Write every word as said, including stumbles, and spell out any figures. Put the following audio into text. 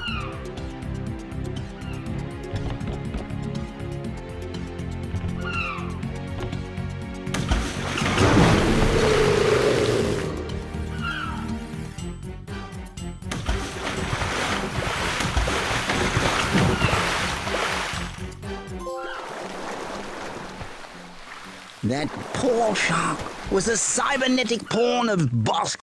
That poor shark was a cybernetic pawn of Boss